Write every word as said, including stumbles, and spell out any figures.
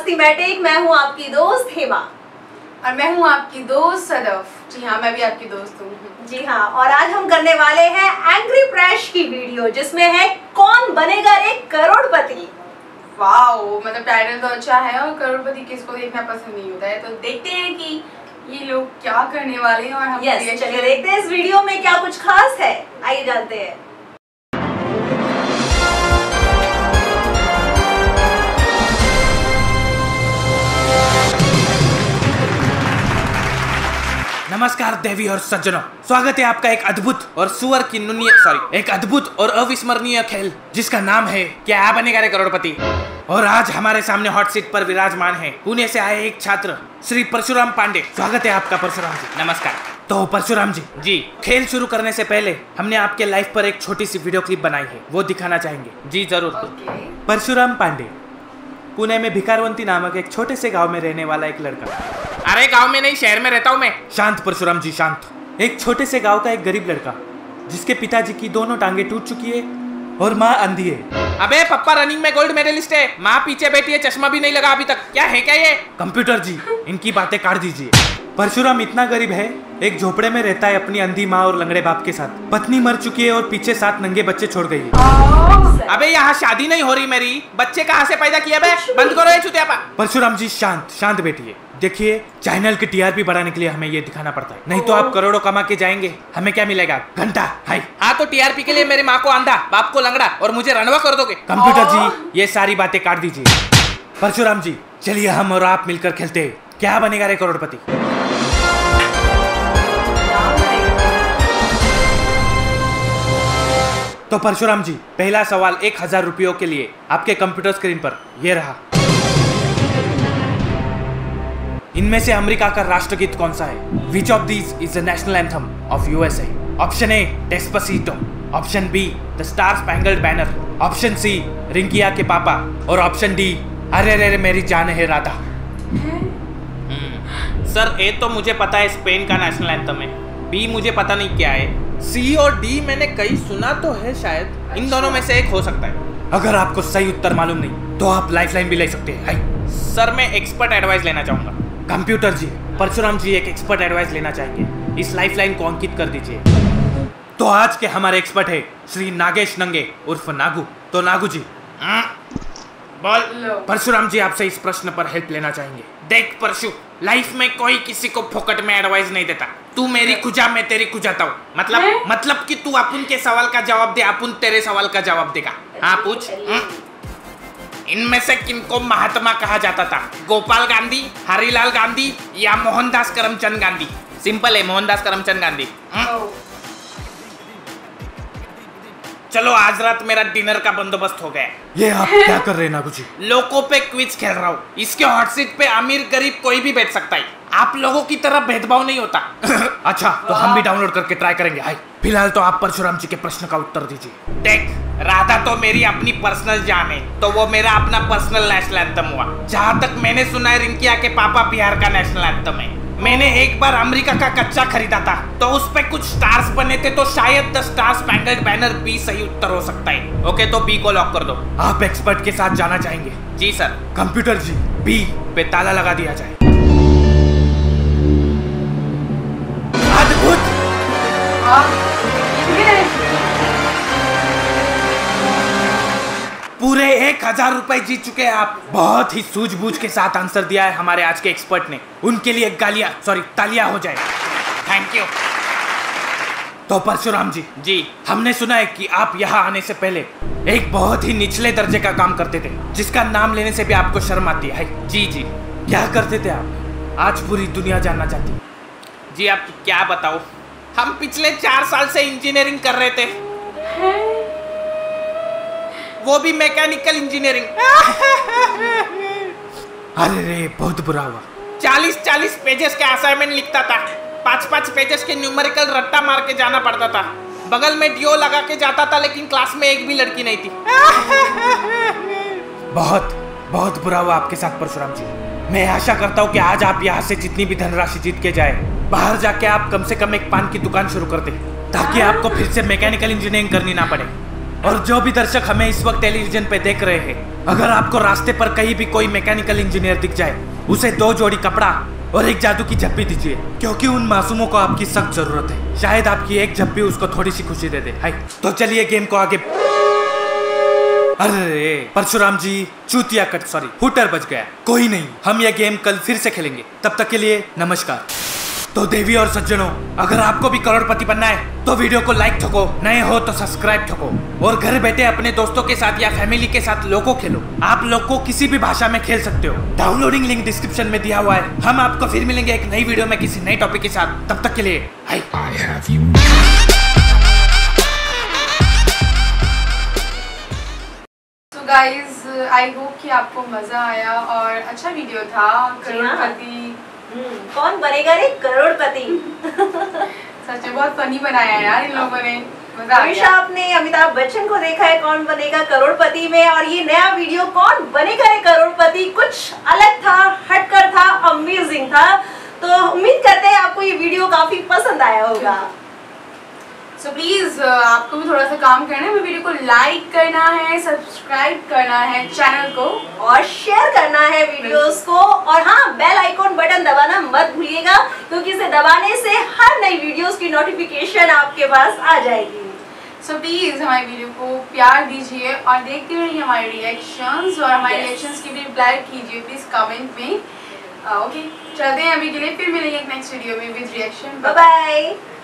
Thematic. मैं हूँ आपकी दोस्त हेमा और मैं हूँ आपकी दोस्त सदफ। जी हाँ, मैं भी आपकी दोस्त हूँ। जी हाँ, और आज हम करने वाले हैं एंग्री प्रैश की वीडियो, जिसमें है कौन बनेगा एक करोड़पति। वाओ, मतलब टाइटल तो अच्छा है और करोड़पति किसको देखना पसंद नहीं होता है। तो देखते हैं कि ये लोग क्या करने वाले हैं और हम yes, चलिए देखते हैं इस वीडियो में क्या कुछ खास है। आइए जानते हैं। नमस्कार देवी और सज्जनों, स्वागत है आपका एक अद्भुत और सुअर की नुनिय सॉरी एक अद्भुत और अविस्मरणीय खेल जिसका नाम है क्या बनेगा रे करोड़पति। और आज हमारे सामने हॉट सीट पर विराजमान है पुणे से आए एक छात्र श्री परशुराम पांडे। स्वागत है आपका परशुराम जी। नमस्कार। तो परशुराम जी जी खेल शुरू करने से पहले हमने आपके लाइफ पर एक छोटी सी वीडियो क्लिप बनाई है, वो दिखाना चाहेंगे। जी जरूर। okay. परशुराम पांडे पुणे में भिकारवंती नामक एक छोटे से गांव में रहने वाला एक लड़का। अरे गांव में नहीं, शहर में रहता हूँ मैं। शांत परशुराम जी शांत। एक छोटे से गांव का एक गरीब लड़का जिसके पिताजी की दोनों टांगे टूट चुकी है और माँ अंधी है। अबे पप्पा रनिंग में गोल्ड मेडलिस्ट है, माँ पीछे बैठी है, चश्मा भी नहीं लगा अभी तक। क्या है क्या ये? कंप्यूटर जी इनकी बातें काट दीजिए। परशुराम इतना गरीब है, एक झोपड़े में रहता है अपनी अंधी माँ और लंगड़े बाप के साथ। पत्नी मर चुकी है और पीछे सात नंगे बच्चे छोड़ गई है। अबे यहाँ शादी नहीं हो रही मेरी, बच्चे कहाँ से पैदा किया बे? बंद करो ये चुतियापा। परशुराम जी शांत शांत बैठिए। देखिए चैनल की टीआरपी बढ़ाने के लिए हमें ये दिखाना पड़ता है, नहीं तो आप करोड़ों कमा के जाएंगे, हमें क्या मिलेगा? घंटा। हाय हाँ तो टीआरपी के लिए मेरी माँ को अंधा, बाप को लंगड़ा और मुझे रणवा कर दोगे? कंप्यूटर जी ये सारी बातें काट दीजिए। परशुराम जी चलिए हम और आप मिलकर खेलते हैं क्या बनेगा रे करोड़पति। तो परशुराम जी पहला सवाल एक हजार रुपयों के लिए आपके कंप्यूटर स्क्रीन पर ये रहा। इनमें से अमेरिका का राष्ट्रगीत कौन सा है? Which of these is the national anthem of USA? Option A Despacito, option B the star spangled banner, option C रिंकिया के पापा और ऑप्शन डी अरे रे रे मेरी जान है राधा। सर ए तो मुझे पता है स्पेन का नेशनल एंथम है, बी मुझे पता नहीं क्या है, सी और डी मैंने कहीं सुना तो है शायद। इन दोनों में से एक हो सकता है। अगर आपको सही उत्तर मालूम नहीं तो आप लाइफलाइन भी ले सकते हैं। हाय सर मैं एक्सपर्ट एडवाइस लेना चाहूंगा। कंप्यूटर जी परशुराम जी एक एक्सपर्ट एडवाइस लेना चाहेंगे, इस लाइफलाइन को अंकित कर दीजिए। तो आज के हमारे एक्सपर्ट है श्री नागेश नंगे उर्फ नागू। तो नागू जी बोल। परशुराम जी आपसे इस प्रश्न पर हेल्प लेना चाहेंगे। देख परशु, लाइफ में कोई किसी को फोकट में एडवाइस नहीं देता। तू मेरी खुजा, मैं तेरी खुजाता हूँ। मतलब है? मतलब कि तू अपन के सवाल का जवाब दे, अपन तेरे सवाल का जवाब देगा। हाँ पूछ। इनमें से किनको महात्मा कहा जाता था? गोपाल गांधी, हरिलाल गांधी या मोहनदास करमचंद गांधी? सिंपल है, मोहनदास करमचंद गांधी। चलो आज रात मेरा डिनर का बंदोबस्त हो गया। ये आप क्या कर रहे हैं नागू जी? लोगों पे क्विज खेल रहा हूँ। इसके हॉट सीट पे अमीर गरीब कोई भी बैठ सकता है, आप लोगों की तरह भेदभाव नहीं होता। अच्छा तो हम भी डाउनलोड करके ट्राई करेंगे। हाय फिलहाल तो आप परशुराम जी के प्रश्न का उत्तर दीजिए। देख राधा तो मेरी अपनी पर्सनल जान है, तो वो मेरा अपना पर्सनल नेशनल एंथम हुआ। जहाँ तक मैंने सुना है रिंकिया के पापा बिहार का नेशनल एंथम है। मैंने एक बार अमेरिका का कच्चा खरीदा था, तो उस पे कुछ स्टार्स बने थे, तो शायद the star spangled banner B सही उत्तर हो सकता है। ओके तो बी को लॉक कर दो। आप एक्सपर्ट के साथ जाना चाहेंगे? जी सर। कंप्यूटर जी बी पे ताला लगा दिया जाए। अद्भुत। पूरे एक हजार रुपए जीत चुके हैं आप। बहुत ही सूझबूझ के साथ आंसर दिया है हमारे आज के एक्सपर्ट ने। उनके लिए गालियां सॉरी तालियां हो जाए। Thank you. तो परशुराम जी जी हमने सुना है कि आप यहाँ आने से पहले एक बहुत ही निचले दर्जे का काम करते थे, जिसका नाम लेने से भी आपको शर्म आती है। जी जी। क्या करते थे आप? आज पूरी दुनिया जानना चाहती है। जी आप क्या बताओ, हम पिछले चार साल से इंजीनियरिंग कर रहे थे, वो भी मैकेनिकल इंजीनियरिंग। अरे रे बहुत बुरा हुआ। चालीस चालीस पेजेस के असाइनमेंट लिखता था, पाँच पाँच पेजेस के न्यूमेरिकल रट्टा मार के जाना पड़ता था। बगल में डियो लगा के जाता था, लेकिन क्लास में एक भी लड़की नहीं थी। बहुत बहुत बुरा हुआ आपके साथ परशुराम जी। मैं आशा करता हूँ कि आज आप यहाँ से जितनी भी धनराशि जीत के जाए, बाहर जाके आप कम से कम एक पान की दुकान शुरू कर दे, ताकि आपको फिर से मैकेनिकल इंजीनियरिंग करनी ना पड़े। और जो भी दर्शक हमें इस वक्त टेलीविजन पे देख रहे हैं, अगर आपको रास्ते पर कहीं भी कोई मैकेनिकल इंजीनियर दिख जाए, उसे दो जोड़ी कपड़ा और एक जादू की झप्पी दीजिए, क्योंकि उन मासूमों को आपकी सख्त जरूरत है। शायद आपकी एक झप्पी उसको थोड़ी सी खुशी दे दे। हाय, तो चलिए गेम को आगे। अरे परशुराम जी, चूतिया कट सॉरी हुटर बज गया। कोई नहीं, हम ये गेम कल फिर से खेलेंगे। तब तक के लिए नमस्कार। तो देवी और सज्जनों, अगर आपको भी करोड़पति बनना है तो वीडियो को लाइक ठोको, नए हो तो सब्सक्राइब ठोको, और घर बैठे अपने दोस्तों के साथ या फैमिली के साथ लोगो खेलो। आप लोग को किसी भी भाषा में खेल सकते हो। डाउनलोडिंग लिंक डिस्क्रिप्शन में दिया हुआ है। हम आपको फिर मिलेंगे एक नई वीडियो में किसी नए टॉपिक के साथ। तब तक के लिए हाय। गाइज, आई होप कि आपको मजा आया और अच्छा वीडियो था। करोड़पति कौन बनेगा रे करोड़पति। सच में बहुत फनी बनाया यार इन लोगों ने, मजा आ हमेशा गया। आपने अमिताभ बच्चन को देखा है कौन बनेगा करोड़पति में, और ये नया वीडियो कौन बनेगा रे करोड़पति कुछ अलग था, हटकर था, अमेजिंग था। तो उम्मीद करते हैं आपको ये वीडियो काफी पसंद आया होगा। सो so, प्लीज आपको भी थोड़ा सा काम करना है, वीडियो को लाइक करना है, सब्सक्राइब करना है चैनल को, और शेयर करना है वीडियोस को, और हाँ, बेल आइकॉन बटन दबाना मत भूलिएगा, क्योंकि इसे दबाने से हर नई वीडियोस की नोटिफिकेशन आपके पास आ जाएगी। सो so, प्लीज हमारे वीडियो को प्यार दीजिए और देखते रहिए हमारे रिएक्शंस, और हमारे Yes. रिएक्शंस की भी रिप्लाई कीजिए प्लीज कमेंट में। ओके, चलते हैं अभी के लिए, फिर मिलेंगे एक नेक्स्ट वीडियो में विद रिएक्शन। Bye bye.